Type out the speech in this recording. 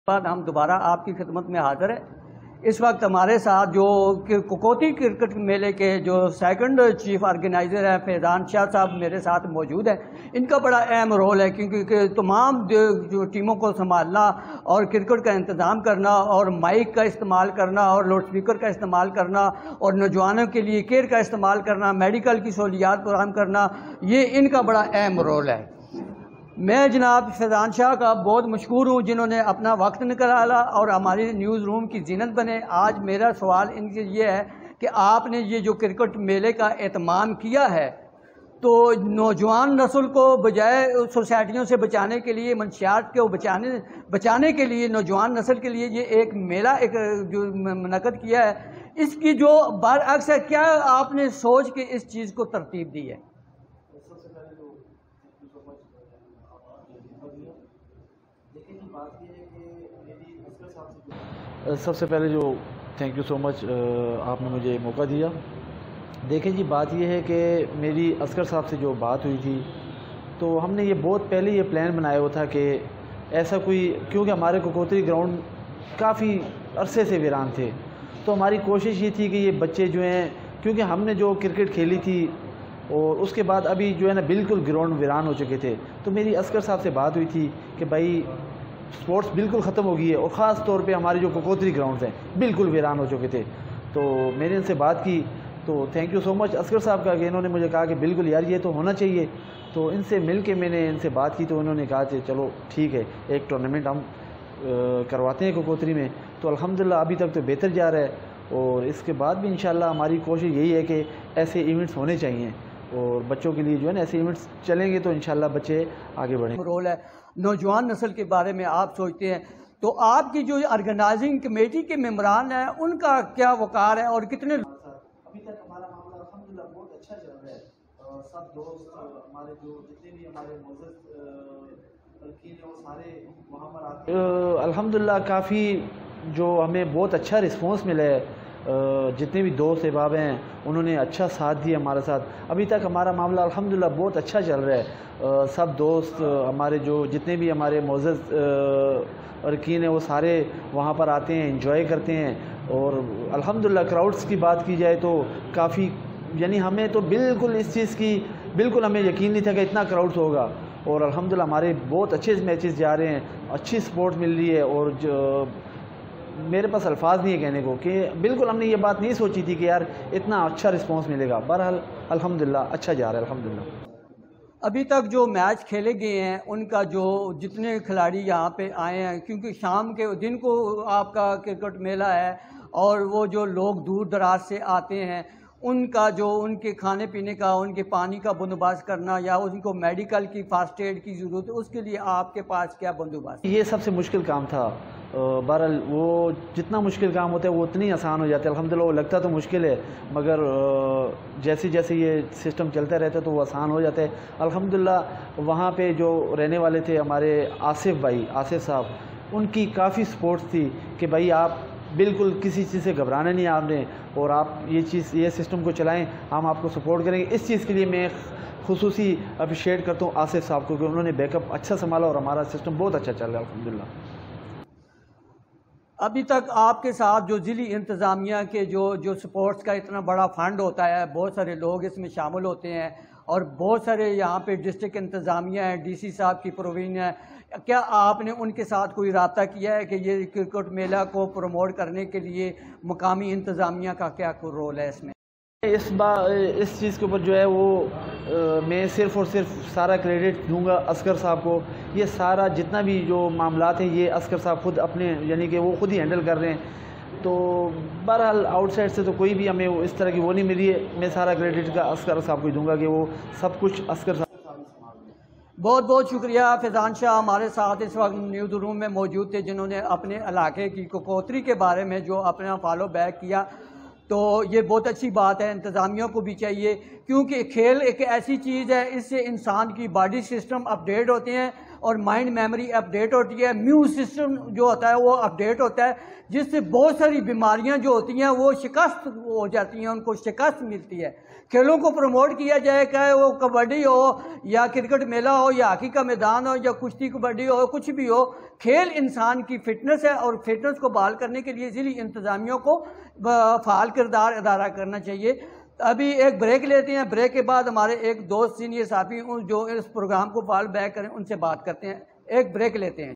بعد ہم دوبارہ آپ کی خدمت میں حاضر ہیں۔ اس وقت ہمارے ساتھ جو کوکوتی کرکٹ میلے کے جو سیکنڈ چیف آرگنائزر ہیں فیضان شاہ صاحب میرے ساتھ موجود ہیں۔ ان کا بڑا اہم رول ہے کیونکہ تمام جو ٹیموں کو سنبھالنا اور کرکٹ کا انتظام کرنا اور مائک کا استعمال کرنا اور لاؤڈ اسپیکر کا استعمال کرنا اور نوجوانوں کے لیے کیئر کا استعمال کرنا، میڈیکل کی سہولیات فراہم کرنا، یہ ان کا بڑا اہم رول ہے۔ میں جناب فیضان شاہ کا بہت مشکور ہوں جنہوں نے اپنا وقت نکالا اور ہماری نیوز روم کی زینت بنے۔ آج میرا سوال ان سے یہ ہے کہ آپ نے یہ جو کرکٹ میلے کا اہتمام کیا ہے تو نوجوان نسل کو بجائے سوسائٹیوں سے بچانے کے لیے، منشیات کو بچانے کے لیے، نوجوان نسل کے لیے یہ ایک میلہ جو منعقد کیا ہے، اس کی جو برعکس ہے، کیا آپ نے سوچ کے اس چیز کو ترتیب دی ہے؟ سب سے پہلے جو تھینک یو سو مچ آپ نے مجھے موقع دیا۔ دیکھیں جی، بات یہ ہے کہ میری اصغر صاحب سے جو بات ہوئی تھی تو ہم نے یہ بہت پہلے یہ پلان بنایا ہوا تھا کہ ایسا کوئی، کیونکہ ہمارے کوکوتری گراؤنڈ کافی عرصے سے ویران تھے، تو ہماری کوشش یہ تھی کہ یہ بچے جو ہیں، کیونکہ ہم نے جو کرکٹ کھیلی تھی اور اس کے بعد ابھی جو ہے نا بالکل گراؤنڈ ویران ہو چکے تھے، تو میری اصغر صاحب سے بات ہوئی تھی کہ بھائی سپورٹس بالکل ختم ہو گئی ہے اور خاص طور پہ ہمارے جو کوکوتری گراؤنڈز ہیں بالکل ویران ہو چکے تھے۔ تو میں نے ان سے بات کی تو thank you so much Asghar صاحب کا کہ انہوں نے مجھے کہا کہ بالکل یار یہ تو ہونا چاہیے۔ تو ان سے مل کے میں نے ان سے بات کی تو انہوں نے کہا کہ چلو ٹھیک ہے، ایک ٹورنامنٹ ہم کرواتے ہیں کوکوتری میں۔ تو الحمدللہ ابھی تک تو بہتر جا رہا ہے اور اس کے بعد بھی انشاءاللہ ہماری کوشش یہی ہے کہ ایسے ایونٹس ہونے چاہیے اور بچوں کے لیے جو ہے نا ایسے ایونٹس چلیں گے تو انشاءاللہ بچے آگے بڑھیں گے۔ رول ہے نوجوان نسل کے بارے میں آپ سوچتے ہیں تو آپ کی جو آرگنائزنگ کمیٹی کے ممبران ہیں ان کا کیا وقار ہے اور کتنے؟ ابھی تک ہمارا معاملہ الحمدللہ بہت اچھا چل رہا ہے۔ سب دوست ہمارے جو جتنے بھی ہمارے معزز لڑکے ہیں وہ سارے وہاں پر آتے ہیں۔ الحمدللہ کافی جو ہمیں بہت اچھا رسپانس ملا ہے، جتنے بھی دوست احباب ہیں انہوں نے اچھا ساتھ دیا ہمارے ساتھ۔ ابھی تک ہمارا معاملہ الحمدللہ بہت اچھا چل رہا ہے۔ سب دوست ہمارے جو جتنے بھی ہمارے معزز ارکین ہیں وہ سارے وہاں پر آتے ہیں، انجوائے کرتے ہیں اور الحمدللہ کراؤڈز کی بات کی جائے تو کافی، یعنی ہمیں تو بالکل اس چیز کی بالکل ہمیں یقین نہیں تھا کہ اتنا کراؤڈز ہوگا اور الحمدللہ ہمارے بہت اچھے میچز جا رہے ہیں، اچھی سپورٹ مل رہی ہے اور جو میرے پاس الفاظ نہیں ہے کہنے کو کہ بالکل ہم نے یہ بات نہیں سوچی تھی کہ یار اتنا اچھا رسپانس ملے گا۔ بہرحال الحمدللہ اچھا جا رہا ہے الحمدللہ۔ ابھی تک جو میچ کھیلے گئے ہیں ان کا جو جتنے کھلاڑی یہاں پہ آئے ہیں، کیونکہ شام کے دن کو آپ کا کرکٹ میلہ ہے اور وہ جو لوگ دور دراز سے آتے ہیں ان کا جو ان کے کھانے پینے کا، ان کے پانی کا بندوبست کرنا یا ان کو میڈیکل کی فرسٹ ایڈ کی ضرورت ہے، اس کے لیے آپ کے پاس کیا بندوبست؟ یہ سب سے مشکل کام تھا۔ بہرحال وہ جتنا مشکل کام ہوتا ہے وہ اتنی آسان ہو جاتا ہے الحمدللہ۔ وہ لگتا تو مشکل ہے مگر جیسے جیسے یہ سسٹم چلتا رہتا ہے تو وہ آسان ہو جاتا ہے الحمدللہ۔ وہاں پہ جو رہنے والے تھے ہمارے آصف بھائی، آصف صاحب، ان کی کافی سپورٹس تھی کہ بھائی آپ بالکل کسی چیز سے گھبرانا نہیں آپ نے اور آپ یہ سسٹم کو چلائیں، ہم آپ کو سپورٹ کریں گے۔ اس چیز کے لیے میں خصوصی اپریشیٹ کرتا ہوں آصف صاحب کو کہ انہوں نے بیک اپ اچھا سنبھالا اور ہمارا سسٹم بہت اچھا چل رہا ہے الحمدللہ۔ ابھی تک آپ کے ساتھ جو ضلعی انتظامیہ کے جو سپورٹس کا اتنا بڑا فنڈ ہوتا ہے، بہت سارے لوگ اس میں شامل ہوتے ہیں اور بہت سارے یہاں پہ ڈسٹرکٹ انتظامیہ ہیں، ڈی سی صاحب کی پروین ہے، کیا آپ نے ان کے ساتھ کوئی رابطہ کیا ہے کہ یہ کرکٹ میلہ کو پروموٹ کرنے کے لیے مقامی انتظامیہ کا کیا رول ہے اس میں؟ اس چیز کے اوپر جو ہے وہ میں صرف اور صرف سارا کریڈٹ دوں گا اصغر صاحب کو۔ یہ سارا جتنا بھی جو معاملات ہیں یہ اصغر صاحب خود اپنے یعنی کہ وہ خود ہی ہینڈل کر رہے ہیں۔ تو بہرحال آؤٹ سائڈ سے تو کوئی بھی ہمیں اس طرح کی وہ نہیں ملی ہے۔ میں سارا کریڈٹ کا اصغر صاحب کو دوں گا کہ وہ سب کچھ اصغر صاحب۔ بہت بہت شکریہ فیضان شاہ ہمارے ساتھ اس وقت نیوز روم میں موجود تھے جنہوں نے اپنے علاقے کی کوکوتری کے بارے میں جو اپنا فالو بیک کیا، تو یہ بہت اچھی بات ہے۔ انتظامیہ کو بھی چاہیے کیونکہ کھیل ایک ایسی چیز ہے، اس سے انسان کی باڈی سسٹم اپڈیٹ ہوتے ہیں، اور مائنڈ میموری اپڈیٹ ہوتی ہے، امیون سسٹم جو ہوتا ہے وہ اپڈیٹ ہوتا ہے، جس سے بہت ساری بیماریاں جو ہوتی ہیں وہ شکست ہو جاتی ہیں، ان کو شکست ملتی ہے۔ کھیلوں کو پروموٹ کیا جائے، چاہے وہ کبڈی ہو یا کرکٹ میلہ ہو یا ہاکی کا میدان ہو یا کشتی کبڈی ہو، کچھ بھی ہو، کھیل انسان کی فٹنس ہے، اور فٹنس کو بحال کرنے کے لیے ضلعی انتظامیوں کو فعال کردار ادا کرنا چاہیے۔ ابھی ایک بریک لیتے ہیں، بریک کے بعد ہمارے ایک دوست سینئر صحافی جو اس پروگرام کو فعال بیک کریں ان سے بات کرتے ہیں۔ ایک بریک لیتے ہیں۔